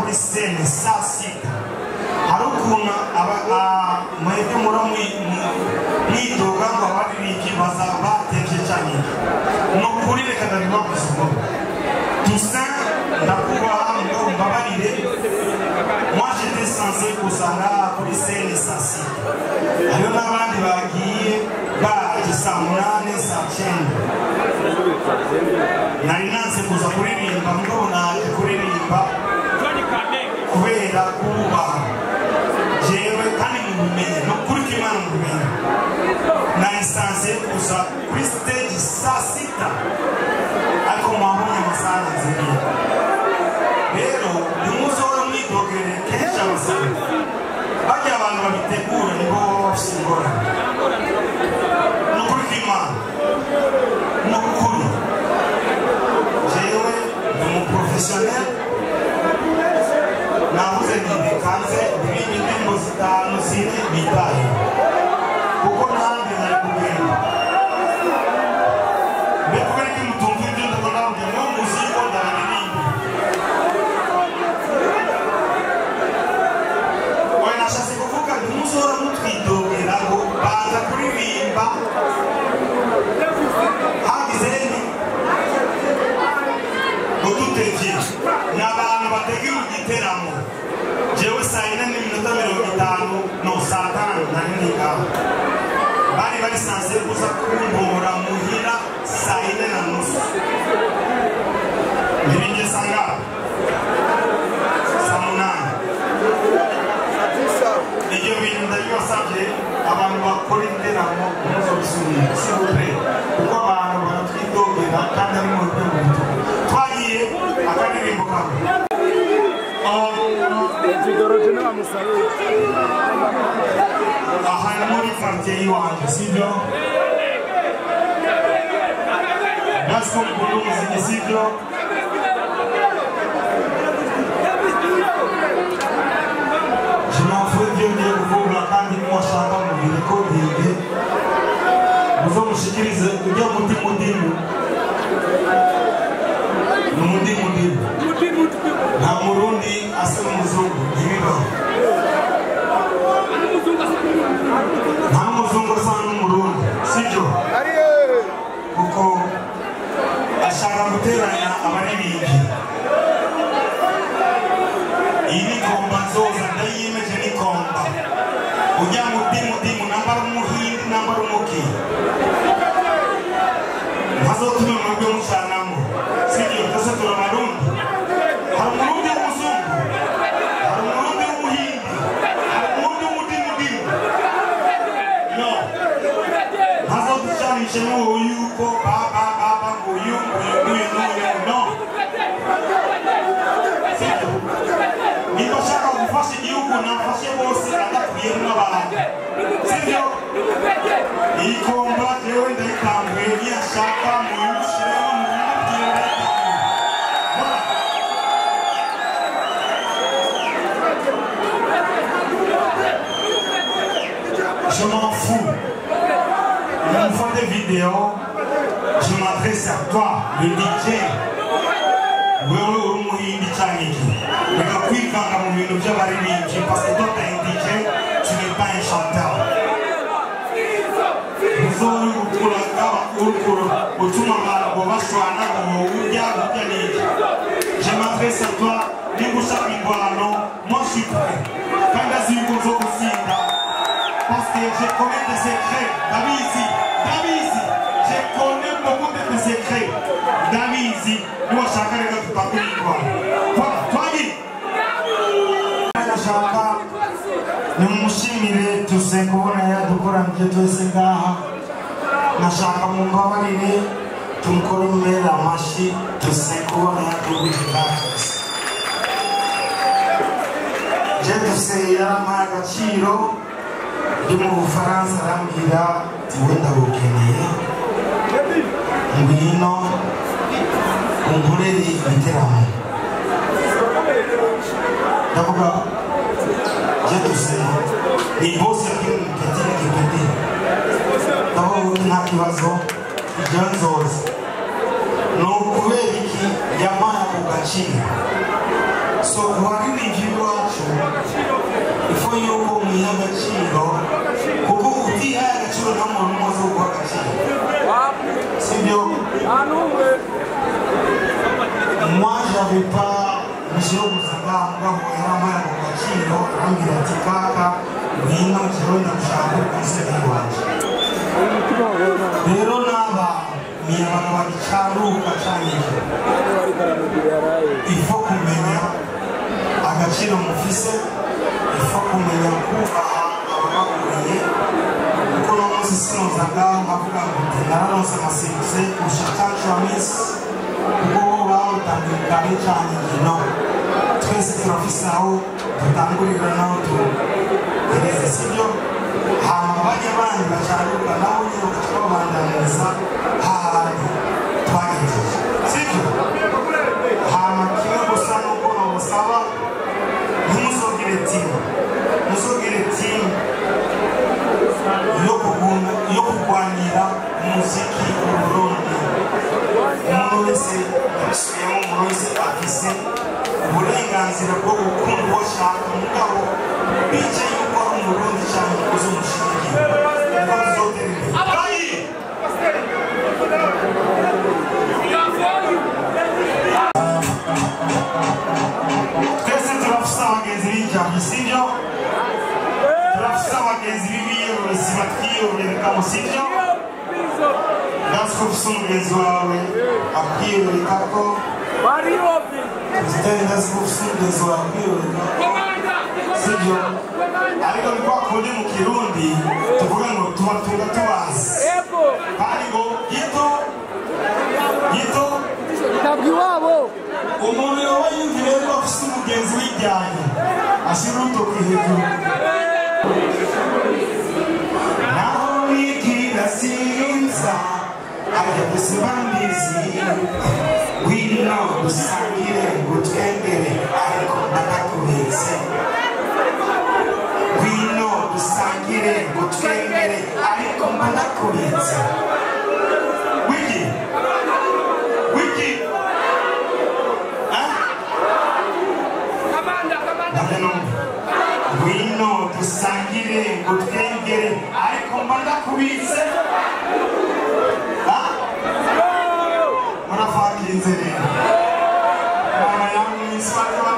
kuri scene saa sita hari ukuntu mwebwe mwidoga ngo abaririmbyi bazaba batekereje cyane no kuri reka ndabibabuze ubwo tusa ndakubaha ngo mbabarire moi j'étais censé kusanga kuri scene saa sita hariyo n'abandi bagiye baje saa munani saa cyenda nari nanze kuza kuririmba ngo naje kuririmba kubera kubaha jewe kandi mubimenye no kuri Imana mubimenye nari sanze kuza kuri stage saa sita ariko mwabonye amasaha nziriye rero nimuzora mwidogere kenshi abasaba bajya abantu babitegura nibo bafite ingorane no kuri Imana no kuri jewe ni umuprofessionnel navuze ntibikanze ibindi ndirimbo zitanu zine bitaye kuko nanjye nari kugenda mbe kubera ko mutumva ibyo ndakora ngo mu muziko ndaririmba oya nashatse kuvuga ntimuzora mutwidogera ngo baza kuririmba hagize udutekeye ni abantu bategera igiteramo jewe saa yine n'iminota 50 no saa tanu nari ngaho bari sanse kuza kumbora muhira saa yine na nusu nibinge sanga saa munani ibyo bintu ndabibasabye abantu bakora igiteramo muzo bisubira sibupe kuko abantu baratwidogera kandi ari mu rwego twagiye akaririmbo kamwe aha ni muri quartier y'iwanjye sibyo ndazi ko mukunda umuziki sibyo je m'en fous ibyo ngiye kuvuga kandi mwashaka mubwire ko bige muzomushikirize ujya mudimu ni umudimu nta murundi asa n'umuzungu ntibibaho nta muzungu asa n'umurundi sibyo kuko ashaka guteranya abaririmbyi iyi ni komba nzoza ndayiyemeje ni komba ujya mudimu nambara umuhindi nambara umuki ntazotume mwebwe mucanamo sibyo twese turabarundi hari umurundi w'umuzungu hari umurundi w'umuhindi hari umurundi w'umudimu no ntazoducanishe n'uwo yuko baba nguyu no sibyo niba ashaka gufasha igihugu nafashe bose adakwiye n'abantu sibyo iyi komba jewe ndayikambuye niyashaka muyushireho muyibwire je m'en fous. Il me faut des vidéos. Je m'adresse à toi, le DJ. Wewe umuhindi chaniki. Nikakwikanga mu bintu by'abaririmbyi parce que toi t'es un DJ, tu n'es pas un chanteur. Uzori ukuraga utuma abantu bashwana ngo ujya niki. Je m'adresse à toi, nigushaka ingwano, moi je suis prêt. Kandi aziko zo gusinda. Parce que je connais des secrets. David, je connais beaucoup de tes secrets. David, moi chacun les gars, tu t'as pris quoi. Toi, dis. Chacun, nous mushimire tusekubona yadukora mjeto esengaha. Nashaka mumbabarire tumukoromere amashi tusekubona yadukora. Je tuseye yarampaye agaciro. Ndi mu Bufaransa arambwira wenda gukeneye ngwino unkorere igiteramo ndavuga je tuseye ni bose kipeti ndavuga nta kibazo ibyo nzoza ni ukubera iki yamaye ku gaciro so kubaririmbyi Moi, j'avais pas monsieur Musanga ngabo yaramara mu gaciro arambwira ati kaka ngwino kironda gushaka kwisera iwacu rero naba miyabaga babicaruka cyane ifo kumenya agaciro mufise ifo kumenya kubaha ababakuriye kuko no munsi sinonzaga nkavuga ngo nararonse amaserivise ushakacu wa misi kuko bawutandukanye cyane no twese turafise aho dutangurira naho tugereze sibyo hama bajya bandi bacaruka naho nyine bagaca babandanyiriza hahandi twagejeje sibyo hama kimwe gusa nuko nabusaba ntimuzogire timu yo kurwanira umuziki w'Uburundi umuntu wese yabisubiyemo umuntu wese afise uburenganzira bwo gukunda uwo ashaka mugabo bice yuko ari umurundi cyane ukoze umushinga kuko tuzotera imbere twese turafise abagenzi b'injyana sibyo turafise abagenzi b'ibiyorozi batwiyororeka sibyo ndazi ko ufise umugenzi wawe akwiyororeka ko uzitari ndazi ko ufise umugenzi wawe akwiyororeka sibyo ariko ni kwa kundi mu kirundi tuvuga ngo tubatunga tubazi kandi ngo gito ntabwo iwabo umuntu yoba yumvire ko afise umugenzi w'ijyanye ashyira urutoki hejuru naho wigira sinza ajya gusibandizi wino dusangire ngo twendere ariko ndakakubitse wino dusangire ngo twendere ariko ndakubitse wiki wino dusangire ngo twengere ariko ndakubitse murafakinze rero mama yamwiswa